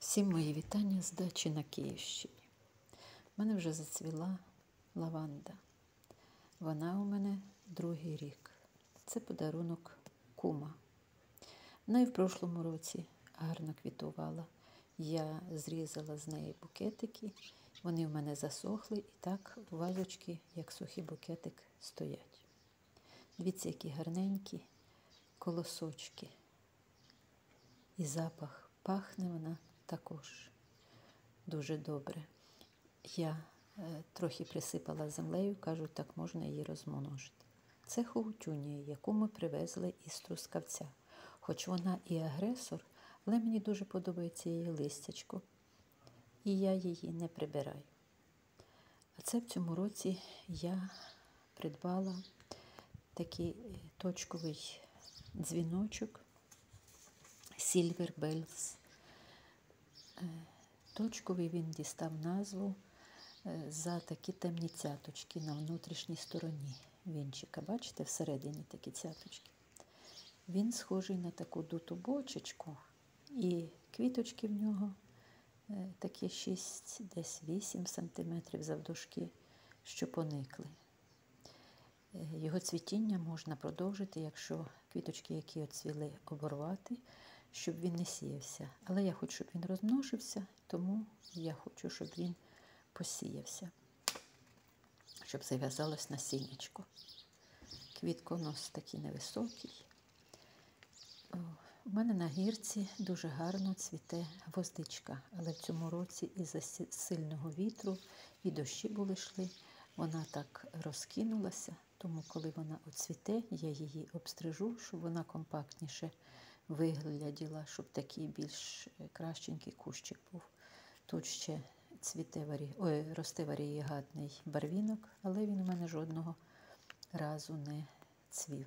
Всім мої вітання з дачі на Київщині. У мене вже зацвіла лаванда. Вона у мене другий рік. Це подарунок кума. Вона і в прошлому році гарно квітувала. Я зрізала з неї букетики. Вони в мене засохли і так вазочки, як сухий букетик, стоять. Дивіться, які гарненькі колосочки. І запах. Пахне вона також дуже добре. Я трохи присипала землею, кажу, так можна її розмножити. Це хоутюнія, яку ми привезли із Трускавця. Хоч вона і агресор, але мені дуже подобається її листячко. І я її не прибираю. А це в цьому році я придбала такий точковий дзвіночок Silver Bells. Точковий він дістав назву за такі темні цяточки на внутрішній стороні вінчика. Бачите, всередині такі цяточки. Він схожий на таку дуту бочечку, і квіточки в нього такі 6, десь 8 сантиметрів завдовжки, що поникли. Його цвітіння можна продовжити, якщо квіточки, які оцвіли, оборвати, щоб він не сіявся. Але я хочу, щоб він розмножився, тому я хочу, щоб він посіявся, щоб зав'язалось насіннячко. Квітконос такий невисокий. У мене на гірці дуже гарно цвіте гвоздичка, але в цьому році із-за сильного вітру і дощі були йшли, вона так розкинулася, тому коли вона оцвіте, я її обстрижу, щоб вона компактніше вигляділа, щоб такий більш кращенький кущик був. Тут ще росте варієгатний барвінок, але він у мене жодного разу не цвів.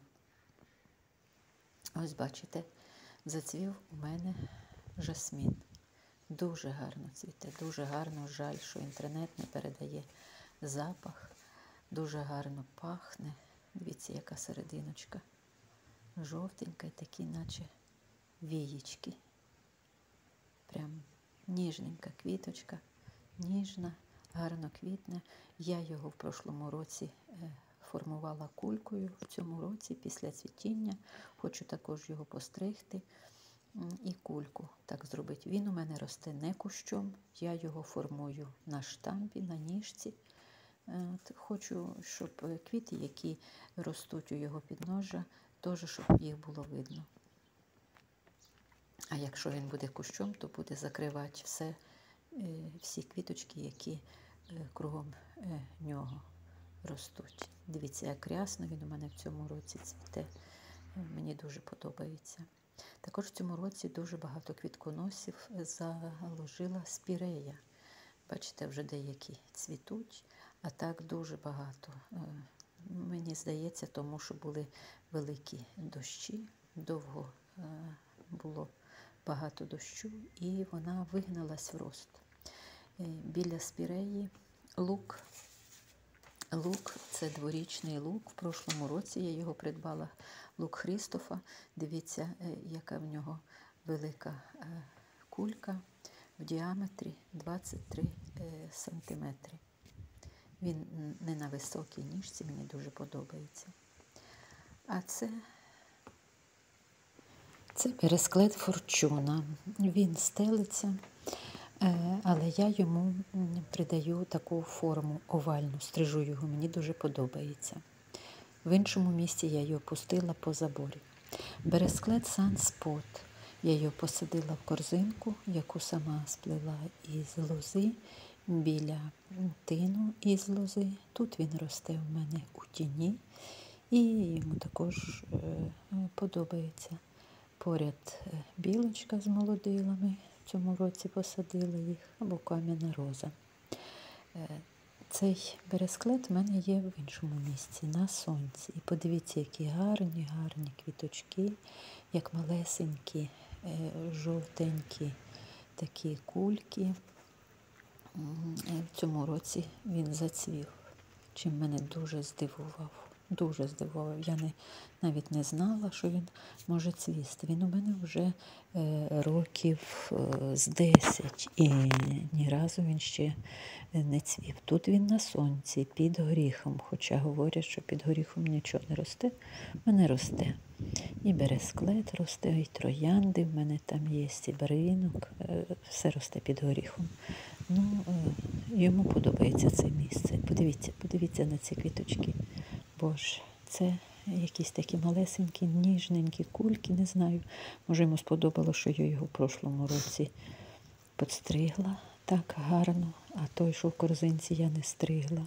Ось бачите, зацвів у мене жасмін. Дуже гарно цвіте, дуже гарно. Жаль, що інтернет не передає запах. Дуже гарно пахне. Дивіться, яка серединочка. Жовтенька і такі, наче вієчки. Прям ніжненька квіточка, ніжна, гарно квітне. Я його в прошлому році формувала кулькою. В цьому році, після цвітіння, хочу також його постригти і кульку так зробити. Він у мене росте не кущом, я його формую на штампі, на ніжці. Хочу, щоб квіти, які ростуть у його підножжя, теж, щоб їх було видно. А якщо він буде кущом, то буде закривати всі квіточки, які кругом нього ростуть. Дивіться, як рясно він у мене в цьому році цвіте. Мені дуже подобається. Також в цьому році дуже багато квітконосів заложила спірея. Бачите, вже деякі цвітуть, а так дуже багато. Мені здається, тому що були великі дощі, довго було багато дощу, і вона вигналась в рост. Біля спіреї лук. Лук – це дворічний лук. В прошлому році я його придбала, лук Христофа. Дивіться, яка в нього велика кулька в діаметрі 23 сантиметри. Він не на високій ніжці, мені дуже подобається. А це бересклет Форчуна. Він стелиться, але я йому придаю таку форму овальну, стрижу його, мені дуже подобається. В іншому місці я його пустила по заборі. Бересклет Санспот. Я його посадила в корзинку, яку сама сплела із лози, біля тину із лози. Тут він росте в мене у тіні, і йому також подобається. Поряд білочка з молодилами, в цьому році посадила їх, або кам'яна роза. Цей бересклет в мене є в іншому місці, на сонці. І подивіться, які гарні квіточки, як малесенькі, жовтенькі такі кульки. В цьому році він зацвів, чим мене дуже здивував. Дуже здивував. Я навіть не знала, що він може цвісти. Він у мене вже років з 10 і ні разу він ще не цвів. Тут він на сонці, під горіхом, хоча говорять, що під горіхом нічого не росте. В мене росте. І бересклет росте, і троянди, в мене там є, і барвінок, все росте під горіхом. Йому подобається це місце. Подивіться на ці квіточки. Боже, це якісь такі малесенькі, ніжненькі кульки, не знаю. Може, йому сподобалося, що я його в прошлому році підстригла так гарно, а той, що в корзинці, я не стригла.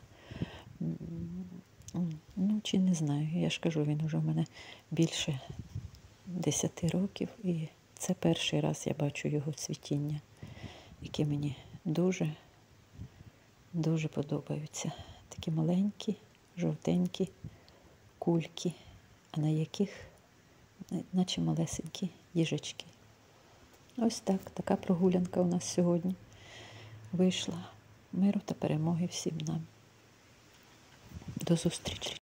Чи не знаю, я ж кажу, він уже в мене більше 10 років, і це перший раз я бачу його цвітіння, яке мені дуже, дуже подобаються. Такі маленькі, жовтенькі кульки, а на яких наче малесенькі їжачки. Ось так, така прогулянка у нас сьогодні вийшла. Миру та перемоги всім нам. До зустрічі!